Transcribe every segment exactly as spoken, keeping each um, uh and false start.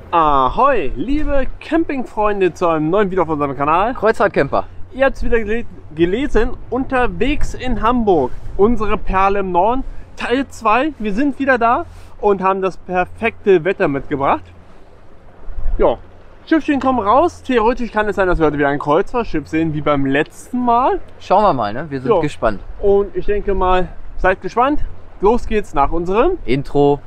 Ahoi, liebe Campingfreunde zu einem neuen Video auf unserem Kanal. Kreuzfahrtcamper. Ihr habt es wieder gele gelesen, unterwegs in Hamburg, unsere Perle im Norden, Teil zwei. Wir sind wieder da und haben das perfekte Wetter mitgebracht. Ja, Schiffchen kommen raus. Theoretisch kann es sein, dass wir heute wieder ein Kreuzfahrtschiff sehen, wie beim letzten Mal. Schauen wir mal, ne? Wir sind ja. gespannt. Und ich denke mal, seid gespannt. Los geht's nach unserem Intro.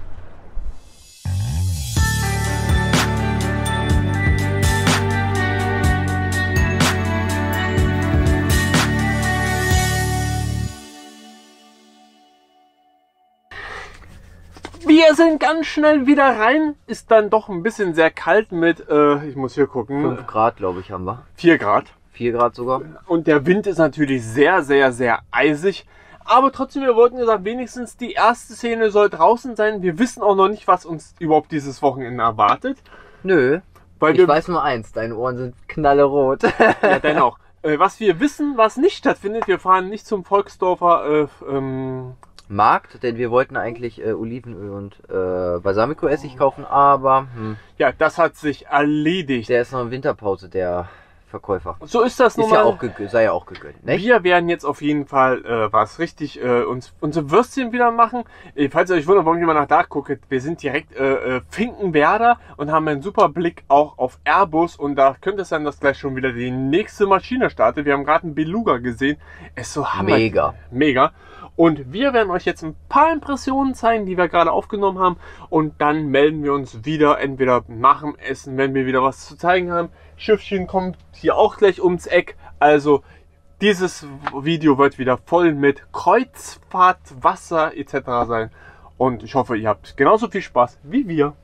Wir sind ganz schnell wieder rein. Ist dann doch ein bisschen sehr kalt mit, äh, ich muss hier gucken. fünf Grad, glaube ich, haben wir. vier Grad. vier Grad sogar. Und der Wind ist natürlich sehr, sehr, sehr eisig. Aber trotzdem, wir wollten gesagt, wenigstens die erste Szene soll draußen sein. Wir wissen auch noch nicht, was uns überhaupt dieses Wochenende erwartet. Nö. Weil ich wir, weiß nur eins, deine Ohren sind knallerot. ja, dann auch. Äh, was wir wissen, was nicht stattfindet, wir fahren nicht zum Volksdorfer äh, ähm, Markt, denn wir wollten eigentlich äh, Olivenöl und äh, Balsamico-Essig kaufen, aber hm, ja, das hat sich erledigt. der ist noch in Winterpause, der Verkäufer. So ist das nun Ist ja mal. auch gegönnt, sei ja auch gegönnt, ne? Wir werden jetzt auf jeden Fall äh, was richtig äh, uns unsere Würstchen wieder machen. Äh, falls ihr euch wundert, warum ich immer nach da gucke, wir sind direkt äh, äh, Finkenwerder und haben einen super Blick auch auf Airbus und da könnte es sein, dass gleich schon wieder die nächste Maschine startet. Wir haben gerade einen Beluga gesehen. Es ist so hammer. Mega. Mega. Und wir werden euch jetzt ein paar Impressionen zeigen, die wir gerade aufgenommen haben. Und dann melden wir uns wieder, entweder nach dem Essen, wenn wir wieder was zu zeigen haben. Schiffchen kommt hier auch gleich ums Eck. Also dieses Video wird wieder voll mit Kreuzfahrt, Wasser et cetera sein. Und ich hoffe, ihr habt genauso viel Spaß wie wir.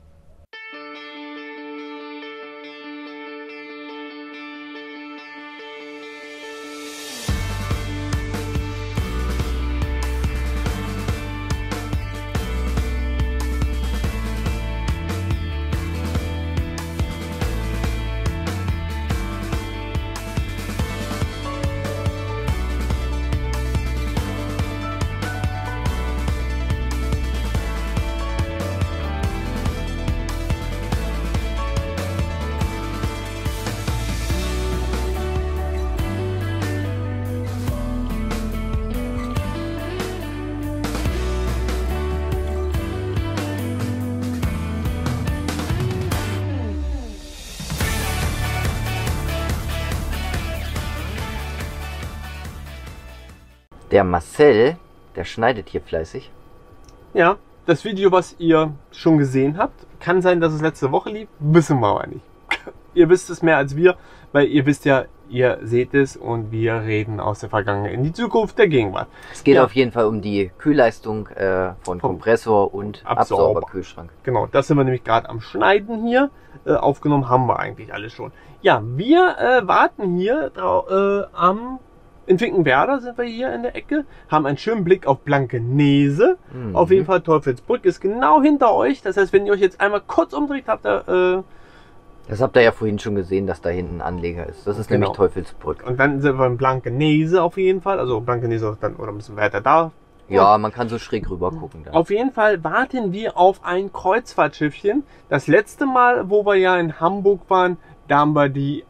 Der Marcel, der schneidet hier fleißig. Ja, das Video, was ihr schon gesehen habt, kann sein, dass es letzte Woche lief, wissen wir aber nicht. Ihr wisst es mehr als wir, weil ihr wisst ja, ihr seht es und wir reden aus der Vergangenheit in die Zukunft der Gegenwart. Es geht ja. auf jeden Fall um die Kühlleistung äh, von Kompressor und Absauber. Absauberkühlschrank. Genau, das sind wir nämlich gerade am Schneiden hier. Äh, aufgenommen haben wir eigentlich alles schon. Ja, wir äh, warten hier äh, am... In Finkenwerder sind wir hier in der Ecke, haben einen schönen Blick auf Blankenese. Mhm. Auf jeden Fall Teufelsbrück ist genau hinter euch. Das heißt, wenn ihr euch jetzt einmal kurz umdreht, habt ihr... Äh, Das habt ihr ja vorhin schon gesehen, dass da hinten ein Anleger ist. Das ist Genau. nämlich Teufelsbrück. Und dann sind wir in Blankenese auf jeden Fall. Also Blankenese dann, oder ein bisschen weiter da. Ja, man kann so schräg rüber gucken. Da. Auf jeden Fall warten wir auf ein Kreuzfahrtschiffchen. Das letzte Mal, wo wir ja in Hamburg waren, da haben wir die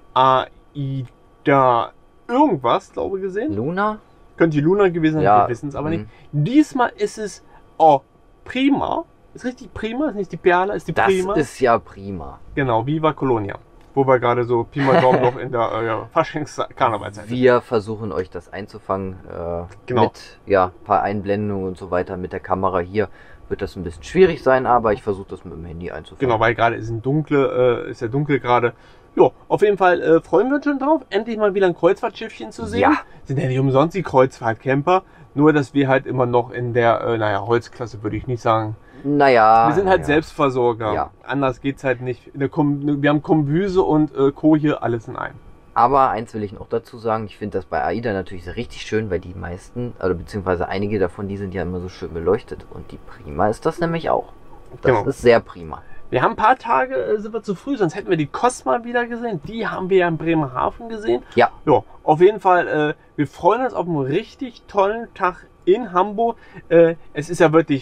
AIDA irgendwas, glaube ich, gesehen. Luna? Könnte die Luna gewesen sein, Ja, wir wissen es aber mh. nicht. Diesmal ist es oh, Prima. Ist richtig Prima? Ist nicht die Perla, ist die Das Prima? ist ja prima. Genau, Viva Colonia. Wo wir gerade so Pi mal Daumen noch in der äh, ja, Faschings-Karnevalzeit sind. Wir versuchen euch das einzufangen äh, Genau. mit ja, ein paar Einblendungen und so weiter mit der Kamera. Hier wird das ein bisschen schwierig sein, aber ich versuche das mit dem Handy einzufangen. Genau, weil gerade ist ein dunkle, äh, ist ja dunkel gerade. Ja, auf jeden Fall äh, freuen wir uns schon drauf, endlich mal wieder ein Kreuzfahrtschiffchen zu sehen. Ja. Sind ja nicht umsonst die Kreuzfahrtcamper, nur dass wir halt immer noch in der, äh, naja, Holzklasse würde ich nicht sagen. Naja. Wir sind halt ja. Selbstversorger. Ja. Anders geht's halt nicht. Eine Kom wir haben Kombüse und äh, Co. hier alles in einem. Aber eins will ich noch dazu sagen, ich finde das bei AIDA natürlich richtig schön, weil die meisten, oder beziehungsweise einige davon, die sind ja immer so schön beleuchtet. Und die Prima ist das nämlich auch. Das Genau. ist sehr prima. Wir haben ein paar Tage, äh, sind wir zu früh, sonst hätten wir die Cosma wieder gesehen. Die haben wir ja in Bremerhaven gesehen. Ja. Ja, auf jeden Fall, äh, wir freuen uns auf einen richtig tollen Tag in Hamburg. Äh, es ist ja wirklich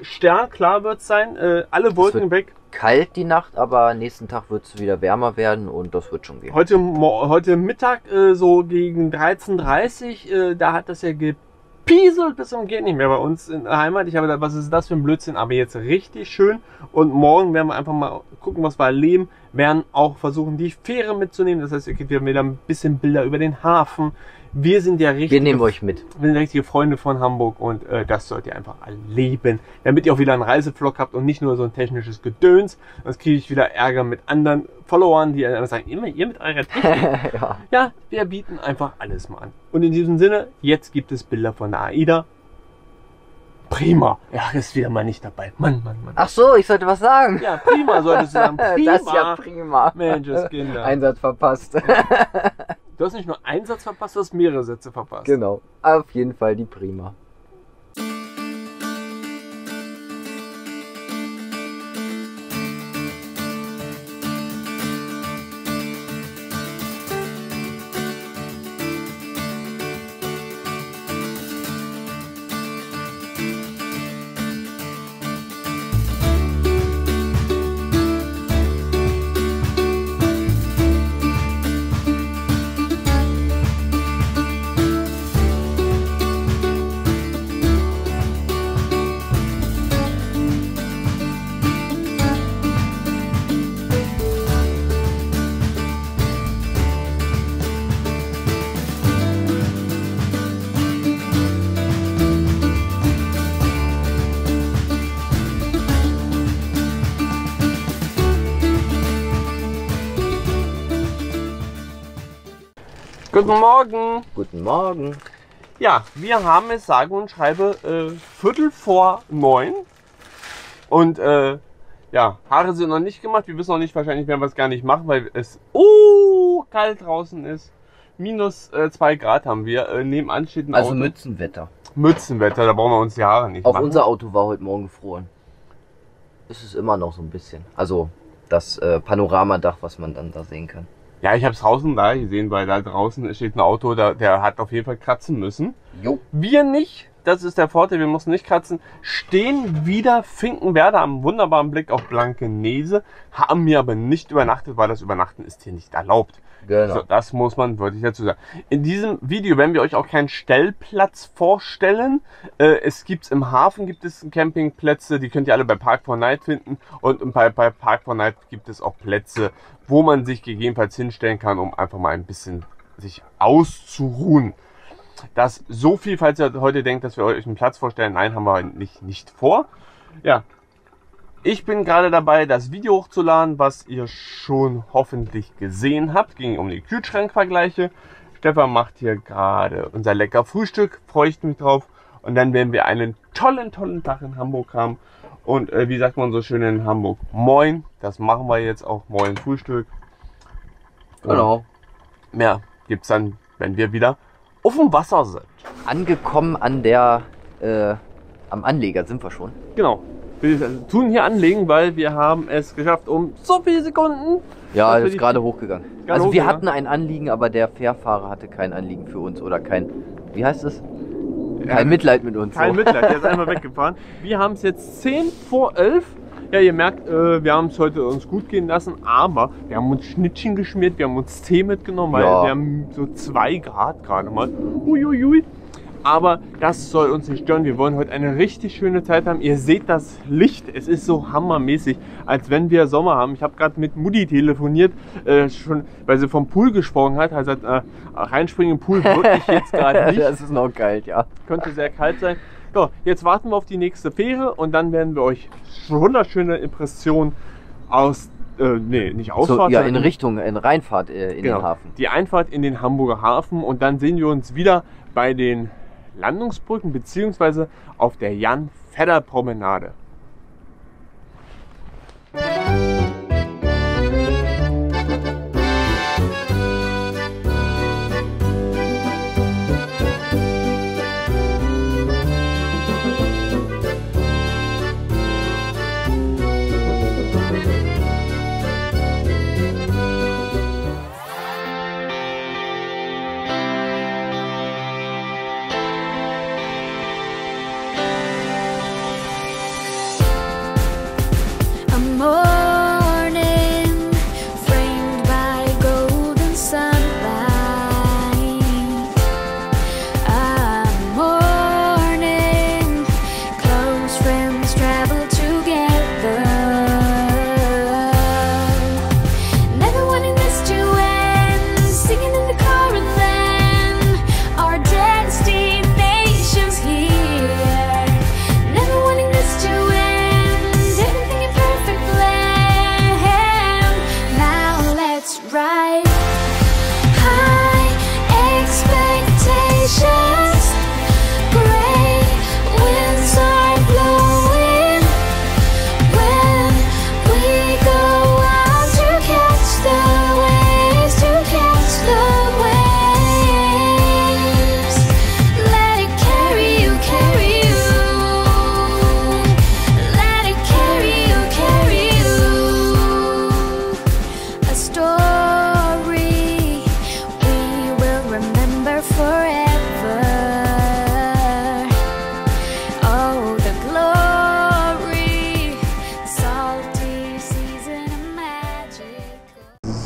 sternklar wird es sein, äh, alle Wolken weg. Kalt die Nacht, aber nächsten Tag wird es wieder wärmer werden und das wird schon gehen. Heute, heute Mittag, äh, so gegen dreizehn Uhr dreißig, äh, da hat das ja gepieselt bis zum geht nicht mehr bei uns in der Heimat. Ich habe gedacht, was ist das für ein Blödsinn, aber jetzt richtig schön. Und morgen werden wir einfach mal gucken, was wir erleben. Werden auch versuchen, die Fähre mitzunehmen. Das heißt, ihr kriegt wieder ein bisschen Bilder über den Hafen. Wir sind ja richtig. Wir nehmen euch mit. Wir sind richtige Freunde von Hamburg und äh, das sollt ihr einfach erleben. Damit ihr auch wieder einen Reisevlog habt und nicht nur so ein technisches Gedöns. Sonst kriege ich wieder Ärger mit anderen Followern, die einfach sagen, immer ihr mit eurer Technik. ja. ja, wir bieten einfach alles mal an. Und in diesem Sinne, jetzt gibt es Bilder von der AIDA. Prima. Ja, ist wieder mal nicht dabei. Mann, Mann, Mann. Ach so, ich sollte was sagen. Ja, prima solltest du sagen. Prima. Das ist ja prima. Menschenskinder. Einsatz verpasst. Du hast nicht nur einen Satz verpasst, du hast mehrere Sätze verpasst. Genau. Auf jeden Fall die prima. Guten Morgen. Guten Morgen. Ja, wir haben es sage und schreibe äh, Viertel vor neun. Und äh, ja, Haare sind noch nicht gemacht. Wir wissen noch nicht, wahrscheinlich werden wir es gar nicht machen, weil es uh, kalt draußen ist. Minus äh, zwei Grad haben wir. Äh, nebenan steht ein Also Auto. Mützenwetter. Mützenwetter, da brauchen wir uns die Haare nicht Auch machen. unser Auto war heute Morgen gefroren. Ist es immer noch so ein bisschen. Also das äh, Panoramadach, was man dann da sehen kann. Ja, ich habe es draußen da gesehen, weil da draußen steht ein Auto, da, der hat auf jeden Fall kratzen müssen. Jo. Wir nicht, das ist der Vorteil, wir mussten nicht kratzen. Stehen wieder Finkenwerder, haben wunderbaren Blick auf Blankenese, haben hier aber nicht übernachtet, weil das Übernachten ist hier nicht erlaubt. Genau. So, das muss man wirklich dazu sagen. In diesem Video werden wir euch auch keinen Stellplatz vorstellen. Äh, es gibt im Hafen gibt es Campingplätze, die könnt ihr alle bei Park for Night finden. Und bei, bei Park for Night gibt es auch Plätze, wo man sich gegebenenfalls hinstellen kann, um einfach mal ein bisschen sich auszuruhen. Das so viel, falls ihr heute denkt, dass wir euch einen Platz vorstellen. Nein, haben wir nicht, nicht vor. Ja. Ich bin gerade dabei, das Video hochzuladen, was ihr schon hoffentlich gesehen habt. Ging um die Kühlschrankvergleiche. Stefan macht hier gerade unser lecker Frühstück. Freue ich mich drauf. Und dann werden wir einen tollen, tollen Tag in Hamburg haben. Und äh, wie sagt man so schön in Hamburg? Moin. Das machen wir jetzt auch. Moin Frühstück. Genau. Und mehr gibt es dann, wenn wir wieder auf dem Wasser sind. Angekommen an der, äh, am Anleger sind wir schon. Genau. Wir tun hier anlegen, weil wir haben es geschafft um so viele Sekunden. Ja, dass wir ist die- gerade hochgegangen. Gerade Also wir hochgegangen. hatten ein Anliegen, aber der Fährfahrer hatte kein Anliegen für uns oder kein, wie heißt es? Kein Mitleid mit uns. Kein so. Mitleid, der ist einfach weggefahren. Wir haben es jetzt zehn vor elf. Ja, ihr merkt, äh, wir haben es heute uns gut gehen lassen, aber wir haben uns Schnittchen geschmiert, wir haben uns Tee mitgenommen, weil Ja. wir haben so zwei Grad gerade mal. Uiuiui. Aber das soll uns nicht stören. Wir wollen heute eine richtig schöne Zeit haben. Ihr seht das Licht. Es ist so hammermäßig, als wenn wir Sommer haben. Ich habe gerade mit Mutti telefoniert, äh, schon, weil sie vom Pool gesprochen hat. Also äh, reinspringen im Pool wirklich jetzt gerade nicht. Das ist noch kalt, ja. Könnte sehr kalt sein. So, jetzt warten wir auf die nächste Fähre und dann werden wir euch wunderschöne Impressionen aus, äh, nee, nicht So, Ausfahrt, ja, in sondern- Richtung, in Reinfahrt äh, in genau, den Hafen. die Einfahrt in den Hamburger Hafen und dann sehen wir uns wieder bei den Landungsbrücken beziehungsweise auf der Jan-Fedder-Promenade.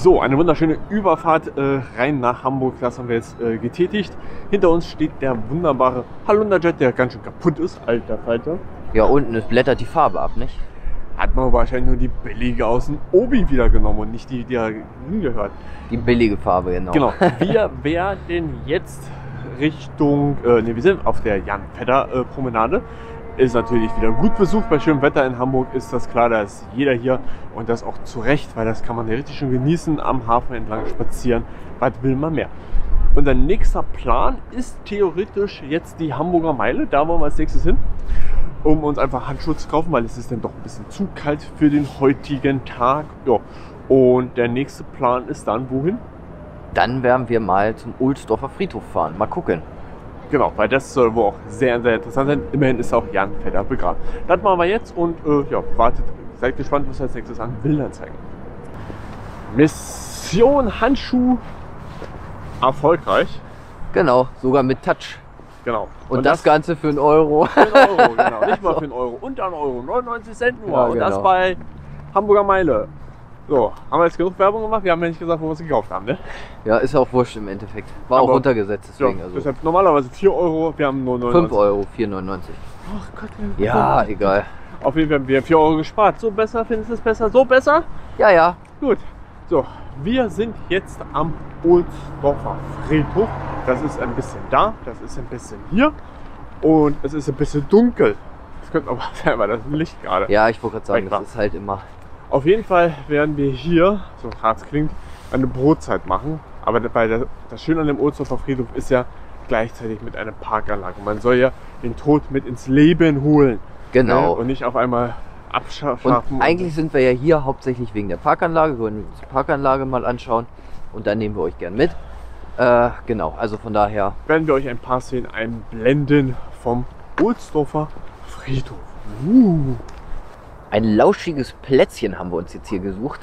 So, eine wunderschöne Überfahrt äh, rein nach Hamburg, das haben wir jetzt äh, getätigt. Hinter uns steht der wunderbare Halunderjet, der ganz schön kaputt ist, alter Falter. Ja, unten es blättert die Farbe ab, nicht? Hat man wahrscheinlich nur die billige aus dem Obi wieder genommen und nicht die, die da hingehört. Die billige Farbe, genau. Genau, wir werden jetzt Richtung, äh, ne, wir sind auf der Jan-Vetter-Promenade. Ist natürlich wieder gut besucht. Bei schönem Wetter in Hamburg ist das klar, da ist jeder hier und das auch zu Recht, weil das kann man ja richtig schön genießen, am Hafen entlang spazieren. Was will man mehr? Unser nächster Plan ist theoretisch jetzt die Hamburger Meile. Da wollen wir als nächstes hin, um uns einfach Handschuhe zu kaufen, weil es ist dann doch ein bisschen zu kalt für den heutigen Tag. Ja. Und der nächste Plan ist dann wohin? Dann werden wir mal zum Ohlsdorfer Friedhof fahren. Mal gucken. Genau, weil das soll wohl auch sehr, sehr interessant sein. Immerhin ist auch Jan Vetter begraben. Das machen wir jetzt und äh, ja, wartet, seid gespannt, was wir als nächstes an Bildern zeigen. Mission Handschuh erfolgreich. Genau, sogar mit Touch. Genau. Und, und das, das Ganze für einen Euro. Für einen Euro, genau. Nicht mal für einen Euro. Und einen Euro. neunundneunzig Cent nur. Ja, und genau. das bei Hamburger Meile. So, haben wir jetzt genug Werbung gemacht? Wir haben ja nicht gesagt, wo wir es gekauft haben, ne? Ja, ist auch wurscht im Endeffekt. War Aber, auch runtergesetzt, deswegen. Ja, also. Deshalb normalerweise vier Euro, wir haben nur neunundneunzig. fünf Euro, vier neunundneunzig. Ach Gott, ja, Gott. Egal. Auf jeden Fall haben wir vier Euro gespart. So besser, findest du es besser? So besser? Ja, ja. Gut. So, wir sind jetzt am Ohlsdorfer Friedhof. Das ist ein bisschen da, das ist ein bisschen hier. Und es ist ein bisschen dunkel. Das könnte aber sein, weil das Licht gerade. Ja, ich wollte gerade sagen, das ist halt immer. Auf jeden Fall werden wir hier, so hart es klingt, eine Brotzeit machen. Aber bei der, das Schöne an dem Ohlsdorfer Friedhof ist ja gleichzeitig mit einer Parkanlage. Man soll ja den Tod mit ins Leben holen. Genau. Ne? Und nicht auf einmal abschaffen. Und eigentlich sind wir ja hier hauptsächlich wegen der Parkanlage. Wir wollen uns die Parkanlage mal anschauen. Und dann nehmen wir euch gern mit. Äh, genau, also von daher werden wir euch ein paar Szenen einblenden vom Ohlsdorfer Friedhof. Uh. Ein lauschiges Plätzchen haben wir uns jetzt hier gesucht.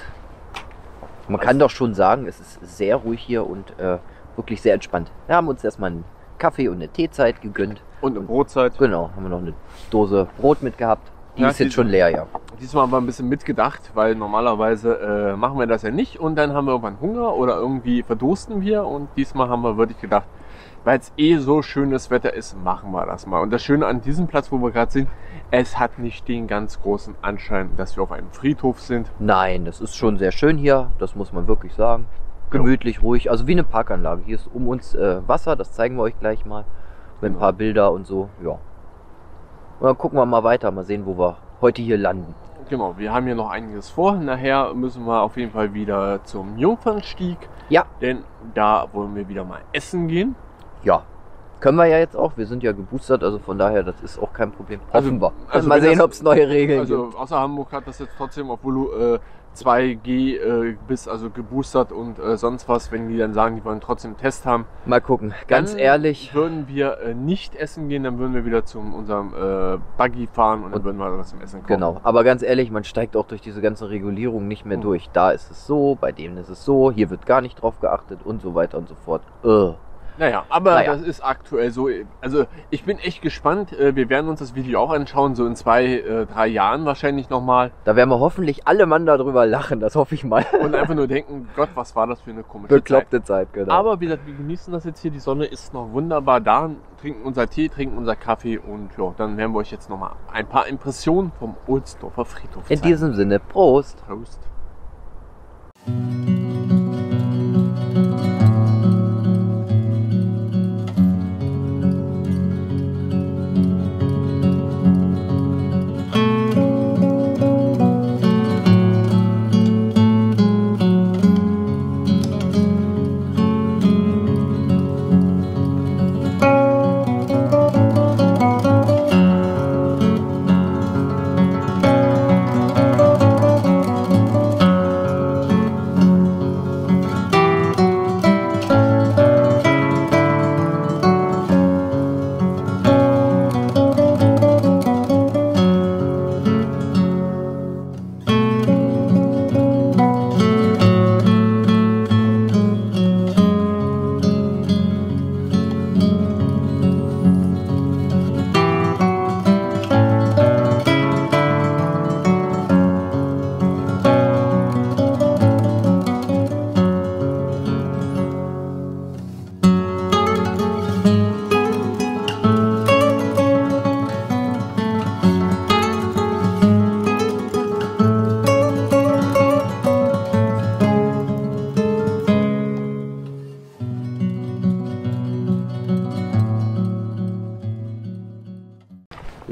Man kann doch schon sagen, es ist sehr ruhig hier und äh, wirklich sehr entspannt. Wir haben uns erstmal einen Kaffee und eine Teezeit gegönnt. Und eine Brotzeit. Genau, haben wir noch eine Dose Brot mitgehabt. Die ja, ist jetzt schon leer, ja. Diesmal haben wir ein bisschen mitgedacht, weil normalerweise äh, machen wir das ja nicht und dann haben wir irgendwann Hunger oder irgendwie verdursten wir und diesmal haben wir wirklich gedacht, weil es eh so schönes Wetter ist, machen wir das mal. Und das Schöne an diesem Platz, wo wir gerade sind, es hat nicht den ganz großen Anschein, dass wir auf einem Friedhof sind. Nein, das ist schon sehr schön hier, das muss man wirklich sagen. Gemütlich, ja. Ruhig, also wie eine Parkanlage. Hier ist um uns äh, Wasser, das zeigen wir euch gleich mal. Mit ein paar Bilder und so, ja. Und dann gucken wir mal weiter, mal sehen, wo wir heute hier landen. Genau, wir haben hier noch einiges vor. Nachher müssen wir auf jeden Fall wieder zum Jungfernstieg. Ja. Denn da wollen wir wieder mal essen gehen. Ja, können wir ja jetzt auch. Wir sind ja geboostert, also von daher, das ist auch kein Problem. Also, Hoffen wir. Also mal sehen, ob es neue Regeln also gibt. Außer Hamburg hat das jetzt trotzdem, obwohl du äh, zwei G äh, bist, also geboostert und äh, sonst was, wenn die dann sagen, die wollen trotzdem einen Test haben. Mal gucken, ganz dann ehrlich. Würden wir äh, nicht essen gehen, dann würden wir wieder zu unserem äh, Buggy fahren und dann und, würden wir was zum Essen kommen. Genau, aber ganz ehrlich, man steigt auch durch diese ganze Regulierung nicht mehr hm. durch. Da ist es so, bei denen ist es so, hier wird gar nicht drauf geachtet und so weiter und so fort. Ugh. Naja, aber naja. Das ist aktuell so. Also ich bin echt gespannt. Wir werden uns das Video auch anschauen, so in zwei, drei Jahren wahrscheinlich nochmal. Da werden wir hoffentlich alle Mann darüber lachen, das hoffe ich mal. Und einfach nur denken, Gott, was war das für eine komische Bekloppte Zeit. Zeit, genau. Aber wie gesagt, wir genießen das jetzt hier. Die Sonne ist noch wunderbar da. Trinken unser Tee, trinken unser Kaffee und ja, dann werden wir euch jetzt nochmal ein paar Impressionen vom Ohlsdorfer Friedhof zeigen. In diesem Sinne, Prost! Prost!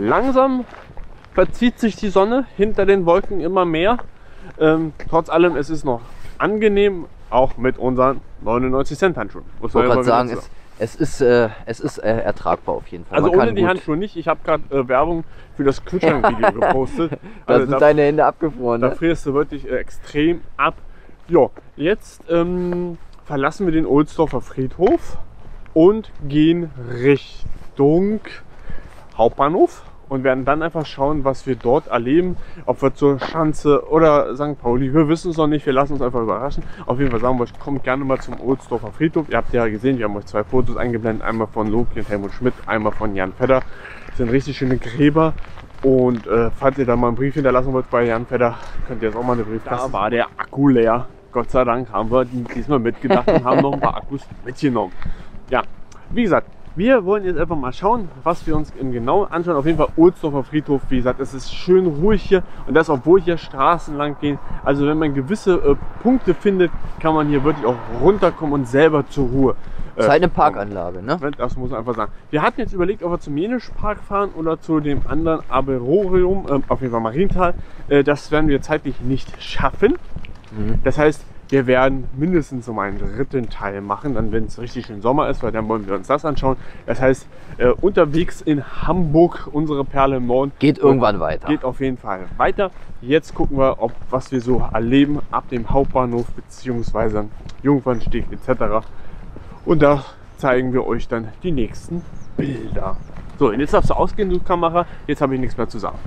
langsam verzieht sich die Sonne hinter den Wolken immer mehr. Ähm, trotz allem, es ist noch angenehm, auch mit unseren neunundneunzig Cent Handschuhen. Ich wollte gerade sagen, es, es ist, äh, es ist äh, ertragbar auf jeden Fall. Also Man ohne kann die gut- Handschuhe nicht. Ich habe gerade äh, Werbung für das Kühlschrankvideo gepostet. Da Also sind da, deine Hände abgefroren. da Ne? frierst du wirklich äh, extrem ab. Ja, jetzt ähm, verlassen wir den Ohlsdorfer Friedhof und gehen Richtung Hauptbahnhof und werden dann einfach schauen, was wir dort erleben. Ob wir zur Schanze oder Sankt Pauli, wir wissen es noch nicht, wir lassen uns einfach überraschen. Auf jeden Fall sagen wir euch, kommt gerne mal zum Ohlsdorfer Friedhof. Ihr habt ja gesehen, wir haben euch zwei Fotos eingeblendet, einmal von Loki und Helmut Schmidt, einmal von Jan Fedder. Das sind richtig schöne Gräber. Und äh, falls ihr da mal einen Brief hinterlassen wollt bei Jan Fedder, könnt ihr jetzt auch mal eine Briefkaste. Da war der Akku leer. Gott sei Dank haben wir diesmal mitgedacht und haben noch ein paar Akkus mitgenommen. Ja, wie gesagt, wir wollen jetzt einfach mal schauen, was wir uns im Genauen anschauen. Auf jeden Fall Ohlsdorfer Friedhof, wie gesagt, es ist schön ruhig hier und das, obwohl hier Straßen lang gehen. Also wenn man gewisse äh, Punkte findet, kann man hier wirklich auch runterkommen und selber zur Ruhe. Das ist halt eine Parkanlage, ne? Das muss man einfach sagen. Wir hatten jetzt überlegt, ob wir zum Jenisch Park fahren oder zu dem anderen Aberorium, äh, auf jeden Fall Marienthal. Äh, das werden wir zeitlich nicht schaffen. Mhm. Das heißt, wir werden mindestens um einen dritten Teil machen, dann wenn es richtig schön Sommer ist, weil dann wollen wir uns das anschauen. Das heißt, äh, unterwegs in Hamburg, unsere Perle im Norden. Geht irgendwann weiter. Geht auf jeden Fall weiter. Jetzt gucken wir, ob was wir so erleben ab dem Hauptbahnhof bzw. Jungfernsteg et cetera. Und da zeigen wir euch dann die nächsten Bilder. So, und jetzt darfst du ausgehen, du Kamera. Jetzt habe ich nichts mehr zu sagen.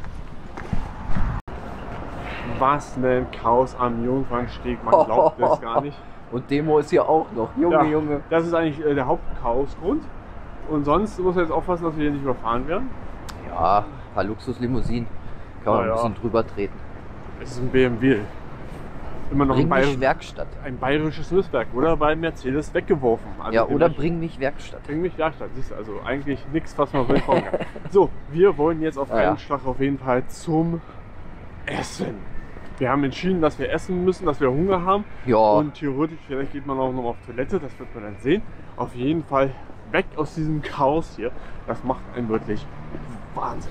Was ein Chaos am Jungfernsteg, man glaubt es gar nicht. Und Demo ist hier auch noch. Junge, Ja, Junge. Das ist eigentlich äh, der Hauptchaosgrund. Und sonst muss man jetzt aufpassen, dass wir hier nicht überfahren werden. Ja, ein paar Luxuslimousinen. Kann man Na ein ja. bisschen drüber treten. Es ist ein B M W. Immer noch ein, Bring mich Bayer Werkstatt. ein bayerisches Hilfswerk oder bei Mercedes weggeworfen. Also Ja, oder dementsprechend- bring mich Werkstatt. Bring mich Werkstatt. Siehst du, also eigentlich nichts, was man willkommen kann. So, wir wollen jetzt auf Ah, ja. einen Schlag auf jeden Fall zum Essen. Wir haben entschieden, dass wir essen müssen, dass wir Hunger haben. Ja, Und theoretisch, vielleicht geht man auch noch auf Toilette, das wird man dann sehen. Auf jeden Fall weg aus diesem Chaos hier. Das macht einen wirklich Wahnsinn.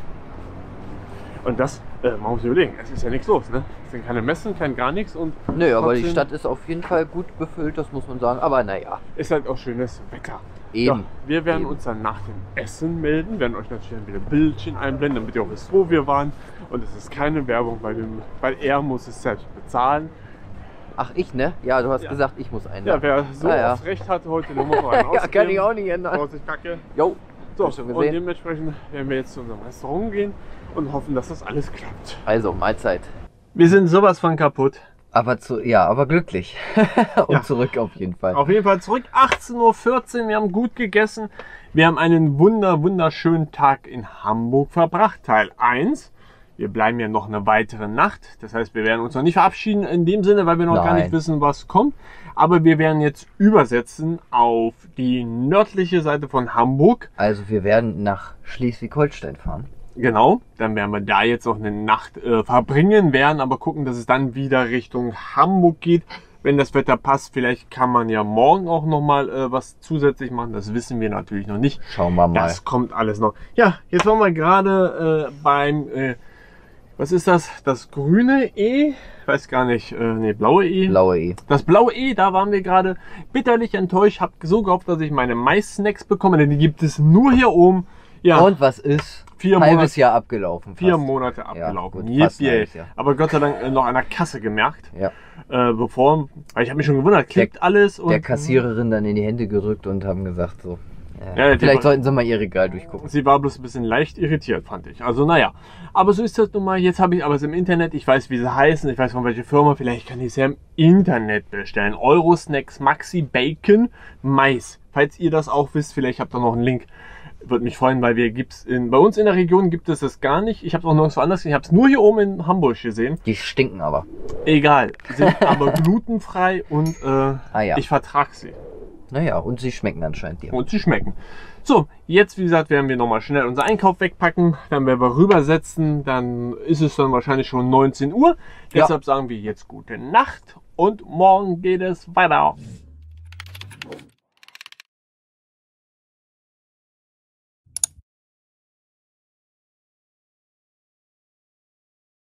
Und das, äh, man muss sich überlegen, es ist ja nichts los, ne? Es sind keine Messen, kein gar nichts und nö, aber die trotzdem Stadt ist auf jeden Fall gut befüllt, das muss man sagen. Aber naja, ist halt auch schönes Wetter. eben. Ja, wir werden Eben. uns dann nach dem Essen melden, werden euch natürlich wieder Bildchen einblenden, damit ihr auch wisst, wo wir waren. Und es ist keine Werbung, weil, wir, weil er muss es selbst bezahlen. Ach, ich, ne? Ja, du hast Ja. gesagt, ich muss einen. Ja, wer so Ah, ja. oft recht hatte, heute Nummer vor einen Ja, kann ich auch nicht ändern. Vorsicht, Kacke. Jo, So, hab ich schon und gesehen. dementsprechend werden wir jetzt zu unserem Restaurant gehen und hoffen, dass das alles klappt. Also, Mahlzeit. Wir sind sowas von kaputt. Aber zu, ja, aber glücklich. Und Ja. zurück auf jeden Fall. Auf jeden Fall zurück, achtzehn Uhr vierzehn, wir haben gut gegessen. Wir haben einen wunder, wunderschönen Tag in Hamburg verbracht. Teil eins. Wir bleiben ja noch eine weitere Nacht. Das heißt, wir werden uns noch nicht verabschieden in dem Sinne, weil wir noch gar Nein. nicht wissen, was kommt. Aber wir werden jetzt übersetzen auf die nördliche Seite von Hamburg. Also, wir werden nach Schleswig-Holstein fahren. Genau, dann werden wir da jetzt noch eine Nacht äh, verbringen, werden aber gucken, dass es dann wieder Richtung Hamburg geht. Wenn das Wetter passt, vielleicht kann man ja morgen auch noch mal äh, was zusätzlich machen. Das wissen wir natürlich noch nicht. Schauen wir mal. Das kommt alles noch. Ja, jetzt waren wir gerade äh, beim, äh, was ist das? Das grüne E? Weiß gar nicht, äh, nee, blaue E. Blaue E. Das blaue E, da waren wir gerade bitterlich enttäuscht. Hab so gehofft, dass ich meine Mais-Snacks bekomme, denn die gibt es nur hier oben. Ja. Und was ist? Vier Halbes Monate- Jahr abgelaufen. Vier fast. Monate abgelaufen. gut, fast ein Yippie. halbes Jahr. Aber Gott sei Dank äh, noch an der Kasse gemerkt. Ja. Äh, bevor, weil ich habe mich schon gewundert, klickt alles und Der Kassiererin dann in die Hände gedrückt und haben gesagt so, äh, Ja, die vielleicht war- sollten sie mal ihr Regal durchgucken. sie war bloß ein bisschen leicht irritiert, fand ich. Also naja, aber so ist das nun mal. Jetzt habe ich aber es im Internet. Ich weiß, wie sie heißen. Ich weiß von welcher Firma. Vielleicht kann ich es ja im Internet bestellen. Eurosnacks Maxi Bacon Mais. Falls ihr das auch wisst, vielleicht habt ihr noch einen Link. Würde mich freuen, weil wir gibt's in, bei uns in der Region gibt es das gar nicht. Ich habe es auch nirgendwo anders gesehen. Ich habe es nur hier oben in Hamburg gesehen. Die stinken aber. Egal, sind aber glutenfrei und äh, Ah ja. ich vertrage sie. Naja, und sie schmecken anscheinend dir. Und sie schmecken. So, jetzt wie gesagt werden wir nochmal schnell unser Einkauf wegpacken, dann werden wir rübersetzen, dann ist es dann wahrscheinlich schon neunzehn Uhr. Ja. Deshalb sagen wir jetzt gute Nacht und morgen geht es weiter.